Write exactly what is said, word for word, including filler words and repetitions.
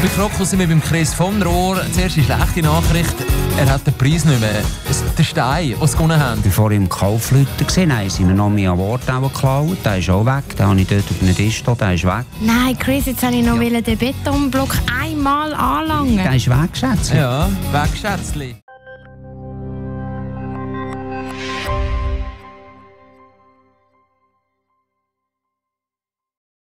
Und bei Krokus sind wir beim Chris von Rohr. Zuerst die schlechte Nachricht, er hat den Preis nicht mehr. Der Stein, den sie gewonnen haben. Ich habe vorhin im Kaufleuten gesehen, haben sie noch meinen Award auch geklaut. Der ist auch weg, den habe ich dort auf dem Tisch stehen, der ist weg. Nein, Chris, jetzt wollte ich noch ja. den Betonblock einmal anlangen. Der ist weg, Schätzchen. Ja, weg, Schätzchen.